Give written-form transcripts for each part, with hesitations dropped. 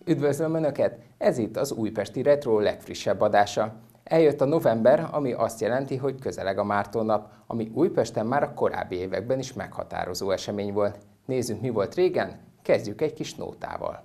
Üdvözlöm Önöket! Ez itt az Újpesti Retro legfrissebb adása. Eljött a november, ami azt jelenti, hogy közeleg a Mártonnap, ami Újpesten már a korábbi években is meghatározó esemény volt. Nézzük, mi volt régen, kezdjük egy kis nótával.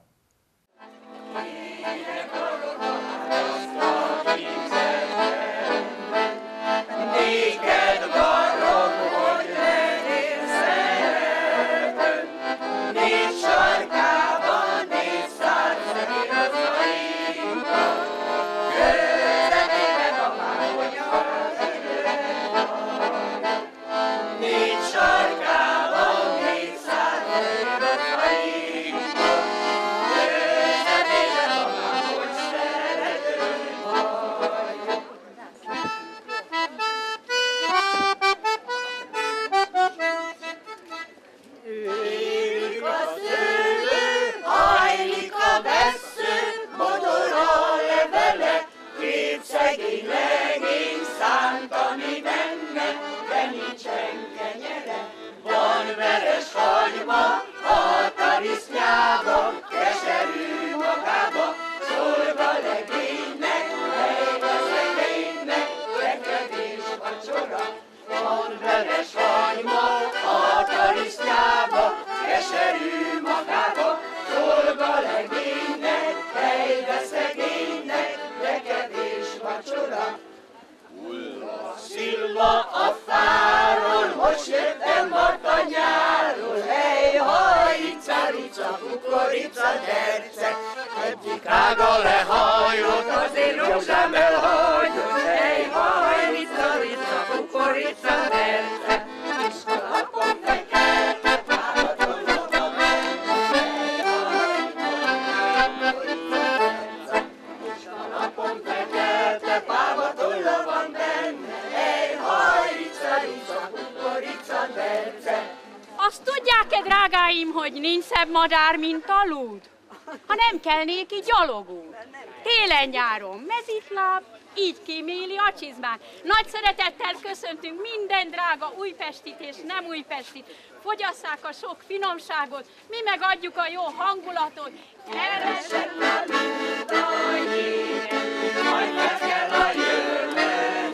Azt tudják-e, drágáim, hogy nincs szebb madár, mint a lúd? Ha nem kell néki gyalogút. Télen-nyáron mezitláb, így kíméli a csizmán. Nagy szeretettel köszöntünk minden drága újpestit és nem újpestit. Fogyasszák a sok finomságot, mi megadjuk a jó hangulatot. Keresek már mint a jégen, majd meg kell a jövő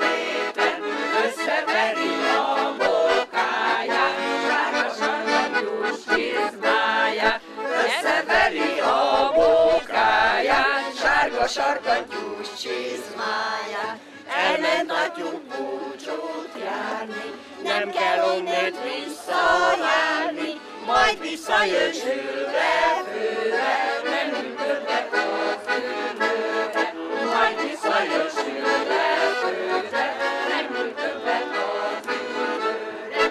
héten, összeveri a bokáját, sárga sarkantyús csizmáját. Összeveri a bokáját, sárga sarkantyús csizmáját. Elment atyunk búcsút járni, nem kell onnét visszajárni, majd visszajön sülve-főre, menünk többet a fürdőre. Majd visszajön sülve-főre, menünk többet a fürdőre.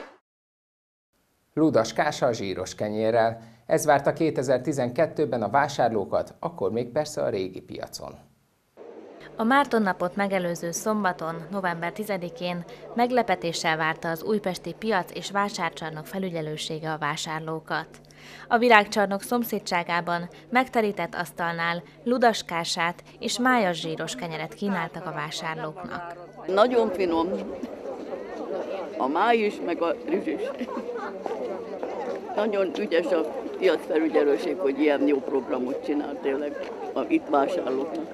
Ludas kása a zsíros kenyérrel. Ez várta 2012-ben a vásárlókat, akkor még persze a régi piacon. A Mártonnapot megelőző szombaton, november 10-én meglepetéssel várta az újpesti piac és vásárcsarnok felügyelősége a vásárlókat. A virágcsarnok szomszédságában megterített asztalnál ludaskását és májas zsíros kenyeret kínáltak a vásárlóknak. Nagyon finom, a máj is, meg a rizs is. Nagyon ügyes a piacfelügyelőség, hogy ilyen jó programot csinál tényleg itt vásárlóknak.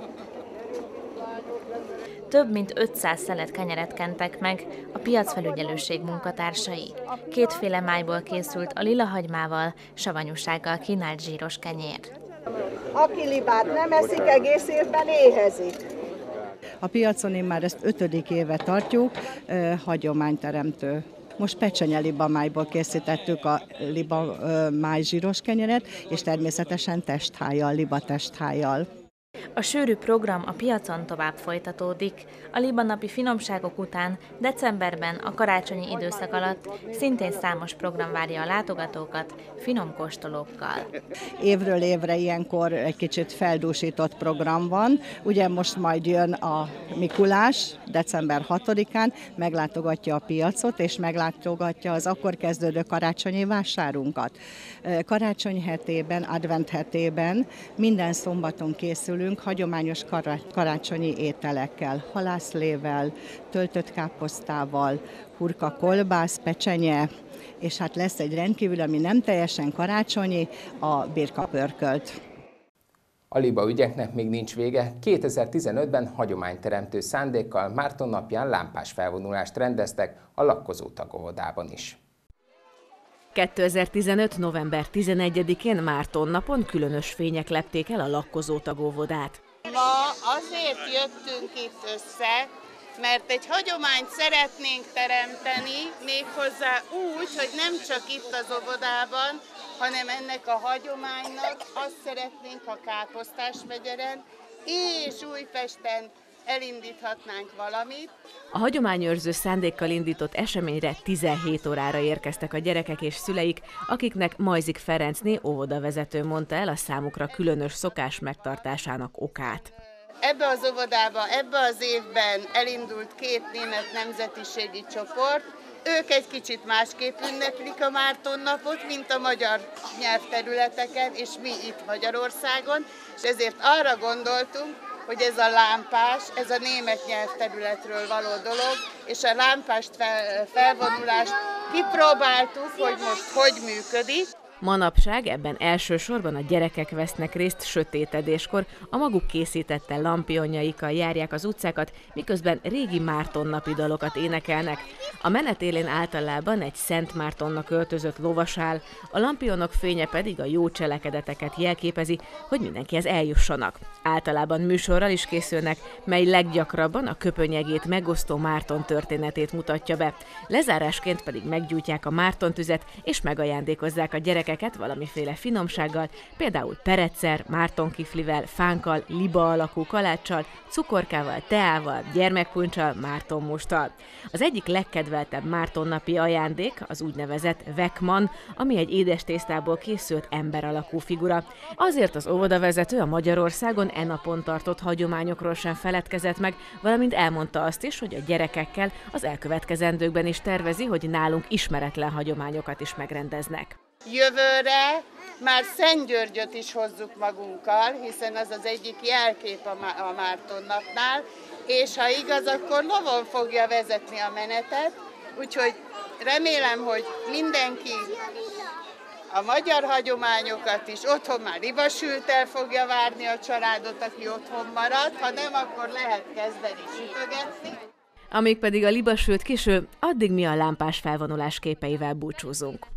Több mint 500 szelet kenyeret kentek meg a piacfelügyelőség munkatársai. Kétféle májból készült a lilahagymával, savanyúsággal kínált zsíros kenyér. Aki libát nem eszik, egész évben éhezik. A piacon én már ezt 5. éve tartjuk, hagyományteremtő. Most pecsenye libamájból készítettük a libamáj zsíros kenyeret, és természetesen testhájjal, libatesthájjal. A sűrű program a piacon tovább folytatódik. A libanapi finomságok után decemberben a karácsonyi időszak alatt szintén számos program várja a látogatókat finom kóstolókkal. Évről évre ilyenkor egy kicsit feldúsított program van. Ugye most majd jön a Mikulás, december 6-án, meglátogatja a piacot, és meglátogatja az akkor kezdődő karácsonyi vásárunkat. Karácsony hetében, advent hetében minden szombaton készülünk hagyományos karácsonyi ételekkel, halászlével, töltött káposztával, hurka kolbász, pecsenye, és hát lesz egy rendkívül, ami nem teljesen karácsonyi, a birkapörkölt. A liba ügyeknek még nincs vége. 2015-ben hagyományteremtő szándékkal Márton napján lámpás felvonulást rendeztek a lakkozó tagóvodában is. 2015. november 11-én Márton napon különös fények lepték el a lakkozó tagóvodát. Ma azért jöttünk itt össze, mert egy hagyományt szeretnénk teremteni, méghozzá úgy, hogy nem csak itt az óvodában, hanem ennek a hagyománynak azt szeretnénk, ha Káposztásmegyeren és Újpesten elindíthatnánk valamit. A hagyományőrző szándékkal indított eseményre 17 órára érkeztek a gyerekek és szüleik, akiknek Majzik Ferencné óvodavezető mondta el a számukra különös szokás megtartásának okát. Ebbe az óvodába, ebbe az évben elindult 2 német nemzetiségi csoport. Ők egy kicsit másképp ünneplik a Márton napot, mint a magyar nyelvterületeken, és mi itt Magyarországon, és ezért arra gondoltunk, hogy ez a lámpás, ez a német nyelvterületről való dolog, és a lámpást felvonulást kipróbáltuk, hogy most hogy működik. Manapság ebben elsősorban a gyerekek vesznek részt sötétedéskor, a maguk készítette lampionjaikkal járják az utcákat, miközben régi Márton napi dalokat énekelnek. A menet élén általában egy Szent Mártonnak öltözött lovas áll, a lampionok fénye pedig a jó cselekedeteket jelképezi, hogy mindenkihez eljussanak. Általában műsorral is készülnek, mely leggyakrabban a köpönyegét megosztó Márton történetét mutatja be. Lezárásként pedig meggyújtják a Márton tüzet és megajándékozzák a gyerekeket valamiféle finomsággal, például pereccel, mártonkiflivel, fánkkal, liba alakú kaláccsal, cukorkával, teával, gyermekpunccsal, mártonmusttal. Az egyik legkedveltebb Márton napi ajándék az úgynevezett vekman, ami egy édes tésztából készült ember alakú figura. Azért az óvodavezető a Magyarországon e napon tartott hagyományokról sem feledkezett meg, valamint elmondta azt is, hogy a gyerekekkel az elkövetkezendőkben is tervezi, hogy nálunk ismeretlen hagyományokat is megrendeznek. Jövőre már Szentgyörgyöt is hozzuk magunkkal, hiszen az az egyik jelkép a Márton napnál, és ha igaz, akkor lovon fogja vezetni a menetet, úgyhogy remélem, hogy mindenki a magyar hagyományokat is otthon már libasülttel fogja várni a családot, aki otthon marad, ha nem, akkor lehet kezdeni sütögetni. Amíg pedig a libasült kisül, addig mi a lámpás felvonulás képeivel búcsúzunk.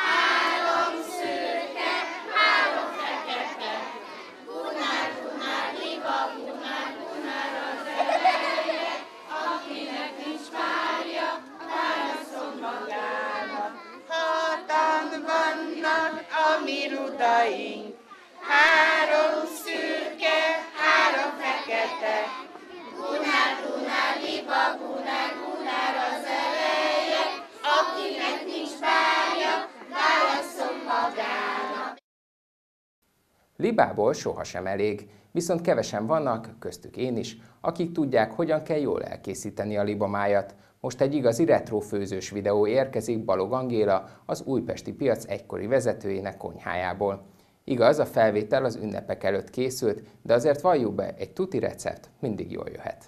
Mirudaink, 3 szürke, 3 fekete, gunár, gunár, liba, gunár, gunár az eleje, akinek nincs párja, válasszon magának. Libából sohasem elég, viszont kevesen vannak, köztük én is, akik tudják, hogyan kell jól elkészíteni a libamájat. Most egy igazi retro főzős videó érkezik Balog Angéla, az újpesti piac egykori vezetőjének konyhájából. Igaz, a felvétel az ünnepek előtt készült, de azért valljuk be, egy tuti recept mindig jól jöhet.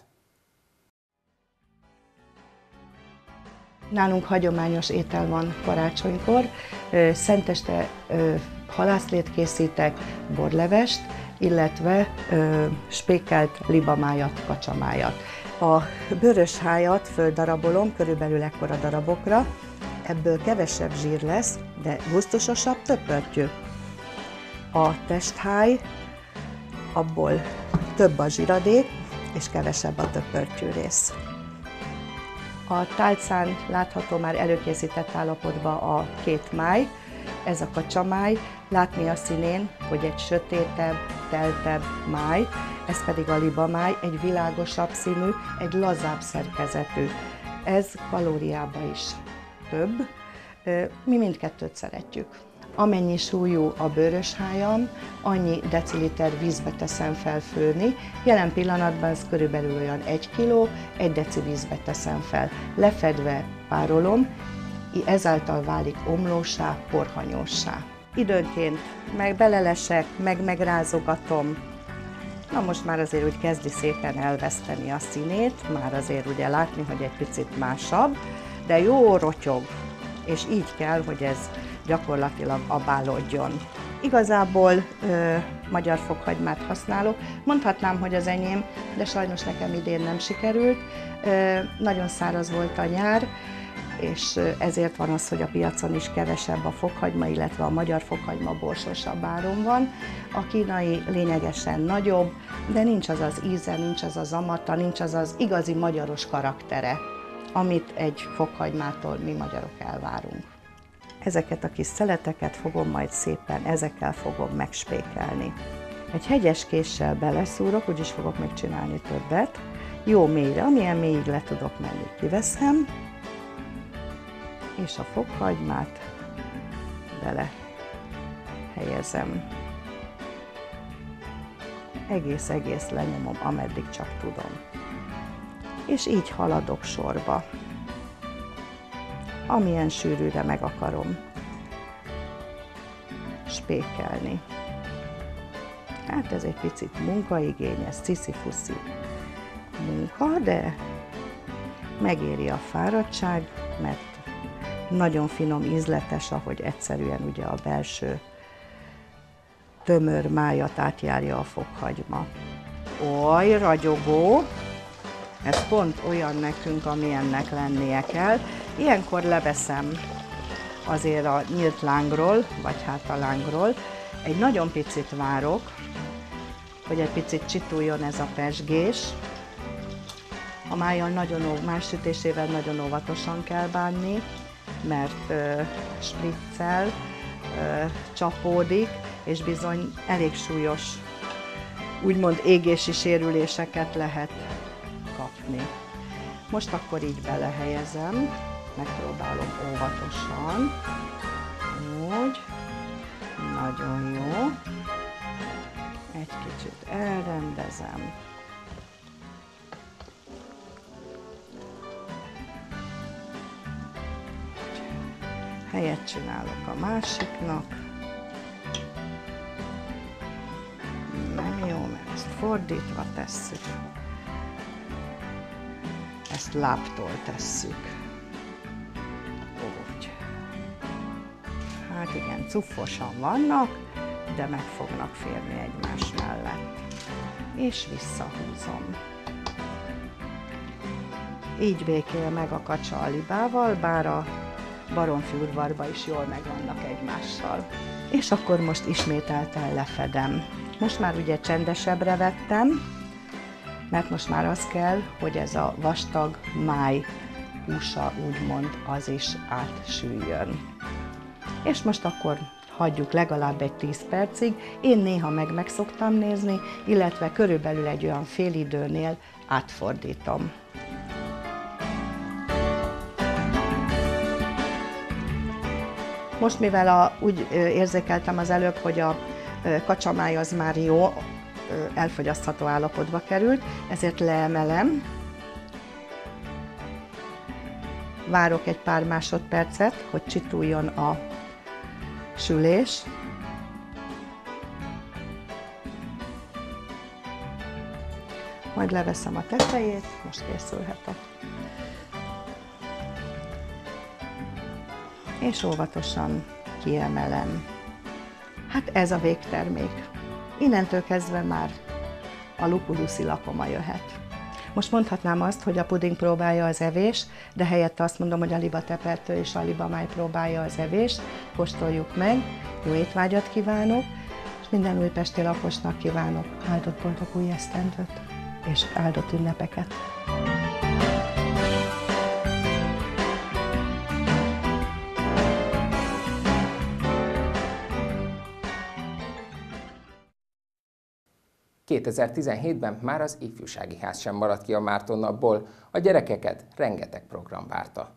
Nálunk hagyományos étel van karácsonykor, szenteste halászlét készítek, borlevest, illetve spékelt libamájat, kacsamájat. A bőrös hájat földarabolom, körülbelül ekkora darabokra, ebből kevesebb zsír lesz, de gusztusosabb töpörtyű. A testháj, abból több a zsíradék, és kevesebb a töpörtyű rész. A tálcán látható már előkészített állapotban a 2 máj, ez a kacsamáj, látni a színén, hogy egy sötétebb, teltebb máj, ez pedig a libamáj, egy világosabb színű, egy lazább szerkezetű. Ez kalóriában is több, mi mindkettőt szeretjük. Amennyi súlyú a bőrös hájam, annyi deciliter vízbe teszem fel főni. Jelen pillanatban ez körülbelül olyan 1 kiló, 1 deci vízbe teszem fel. Lefedve párolom, ezáltal válik omlósá, porhanyósá. Időnként meg belelesek, megrázogatom. Na most már azért úgy kezdi szépen elveszteni a színét, már azért ugye látni, hogy egy picit másabb, de jó rotyog, és így kell, hogy ez gyakorlatilag abálódjon. Igazából magyar fokhagymát használok. Mondhatnám, hogy az enyém, de sajnos nekem idén nem sikerült. Nagyon száraz volt a nyár, és ezért van az, hogy a piacon is kevesebb a fokhagyma, illetve a magyar fokhagyma borsosabb áron van. A kínai lényegesen nagyobb, de nincs az az íze, nincs az az amata, nincs az az igazi magyaros karaktere, amit egy fokhagymától mi magyarok elvárunk. Ezeket a kis szeleteket fogom majd szépen, ezekkel fogom megspékelni. Egy hegyes késsel beleszúrok, úgyis fogok megcsinálni többet. Jó mélyre, amilyen mélyig le tudok menni, kiveszem, és a fokhagymát bele helyezem. Egész lenyomom, ameddig csak tudom. És így haladok sorba. Amilyen sűrűre meg akarom spékelni. Hát ez egy picit munkaigényes, ciszifuszi munka, de megéri a fáradtság, mert nagyon finom, ízletes, ahogy egyszerűen ugye a belső tömör májat átjárja a fokhagyma. Oly, ragyogó! Ez pont olyan nekünk, amilyennek lennie kell. Ilyenkor leveszem azért a nyílt lángról, vagy hát a lángról. Egy nagyon picit várok, hogy egy picit csituljon ez a pezsgés. A máj sütésével nagyon óvatosan kell bánni, mert spriccel, csapódik, és bizony elég súlyos, úgymond égési sérüléseket lehet kapni. Most akkor így belehelyezem, megpróbálom óvatosan, úgy, nagyon jó, egy kicsit elrendezem. Helyet csinálok a másiknak. Nem jó, mert ezt fordítva tesszük. Ezt lábtól tesszük. Úgy. Hát igen, cuffosan vannak, de meg fognak férni egymás mellett. És visszahúzom. Így békél meg a kacsa a libával, bár a baromfi udvarba is jól megvannak egymással. És akkor most ismételten lefedem. Most már ugye csendesebbre vettem, mert most már az kell, hogy ez a vastag máj húsa, úgymond, az is átsüljön. És most akkor hagyjuk legalább egy 10 percig. Én néha meg szoktam nézni, illetve körülbelül egy olyan fél időnél átfordítom. Most, mivel úgy érzékeltem az előbb, hogy a kacsamáj az már jó, elfogyasztható állapotba került, ezért leemelem, várok egy pár másodpercet, hogy csituljon a sülés. Majd leveszem a tetejét, most készülhet a... És óvatosan kiemelem. Hát ez a végtermék. Innentől kezdve már a lupuduszi lakoma jöhet. Most mondhatnám azt, hogy a puding próbálja az evést, de helyette azt mondom, hogy a libatepertő és a libamáj próbálja az evést. Kóstoljuk meg, jó étvágyat kívánok, és minden újpesti lakosnak kívánok áldott boldog új esztendőt és áldott ünnepeket. ...2017-ben már az ifjúsági ház sem maradt ki a Márton napból, a gyerekeket rengeteg program várta.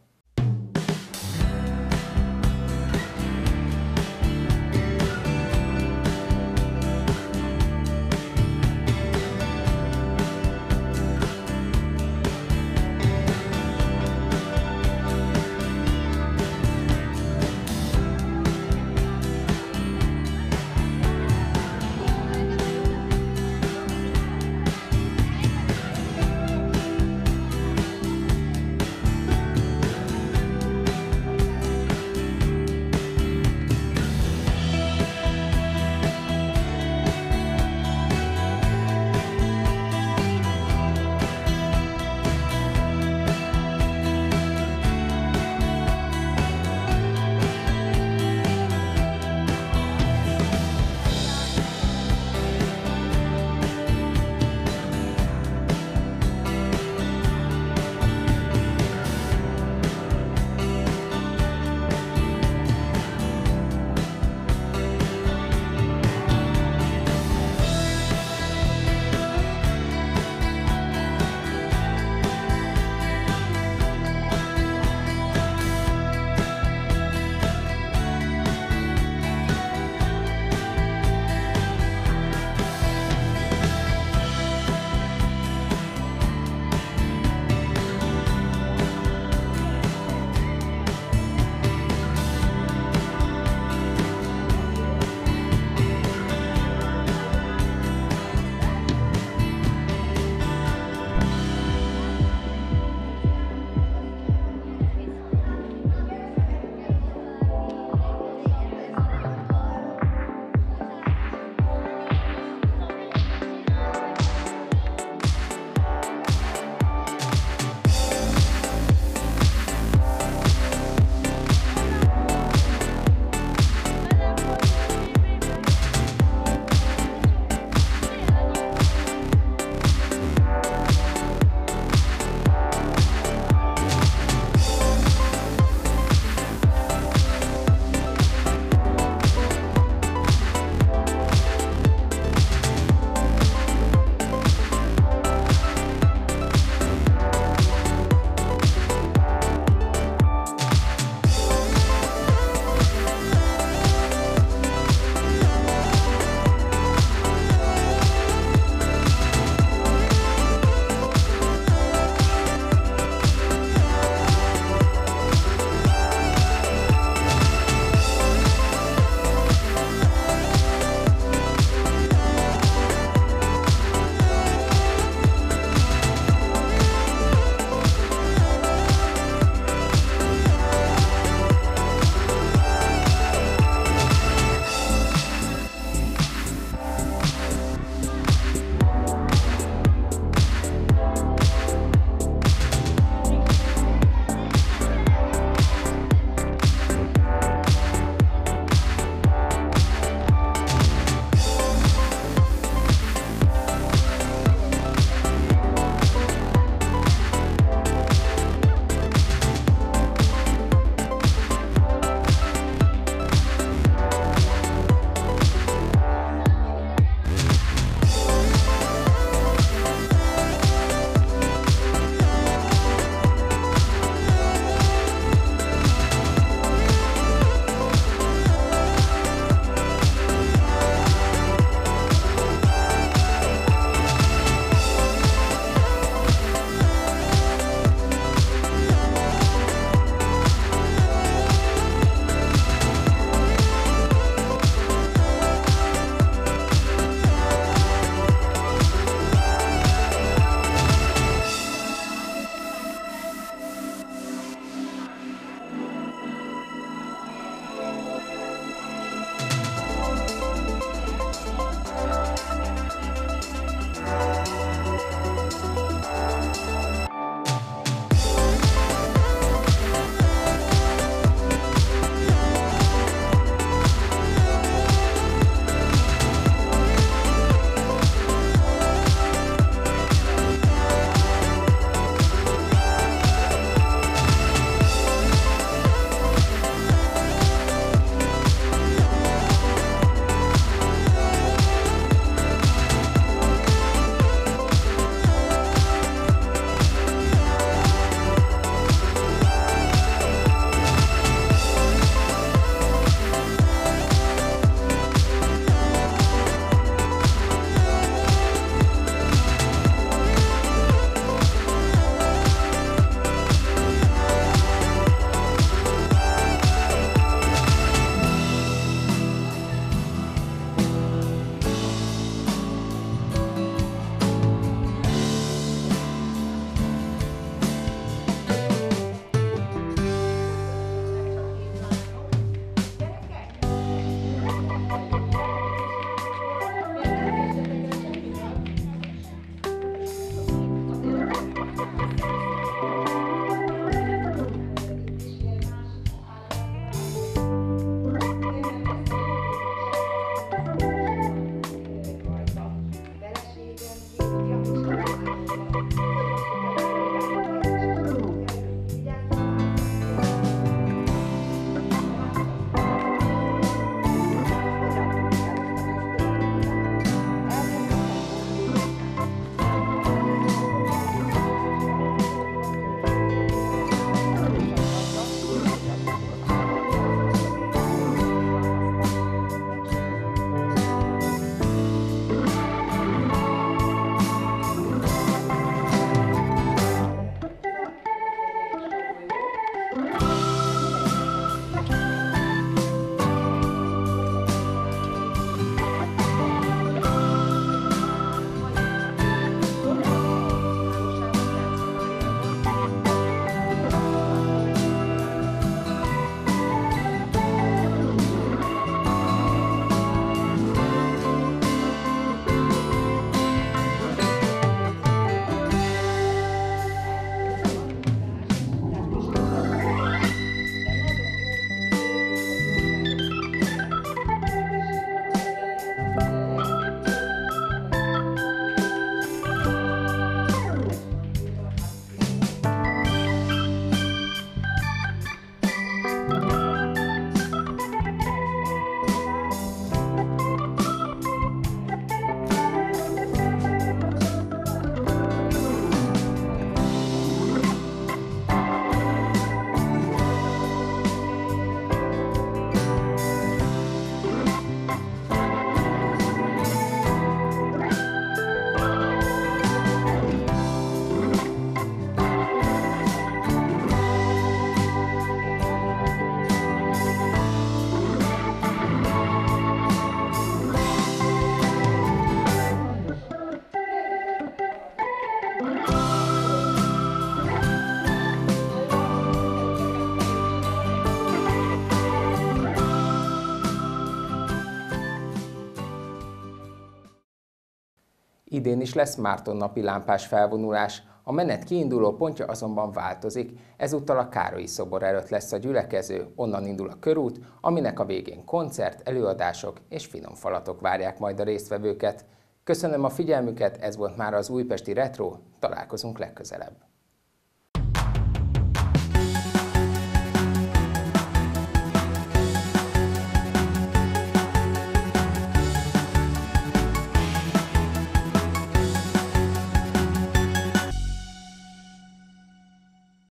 Idén is lesz Mártonnapi lámpás felvonulás, a menet kiinduló pontja azonban változik, ezúttal a Károlyi szobor előtt lesz a gyülekező, onnan indul a körút, aminek a végén koncert, előadások és finom falatok várják majd a résztvevőket. Köszönöm a figyelmüket, ez volt már az Újpesti Retro, találkozunk legközelebb.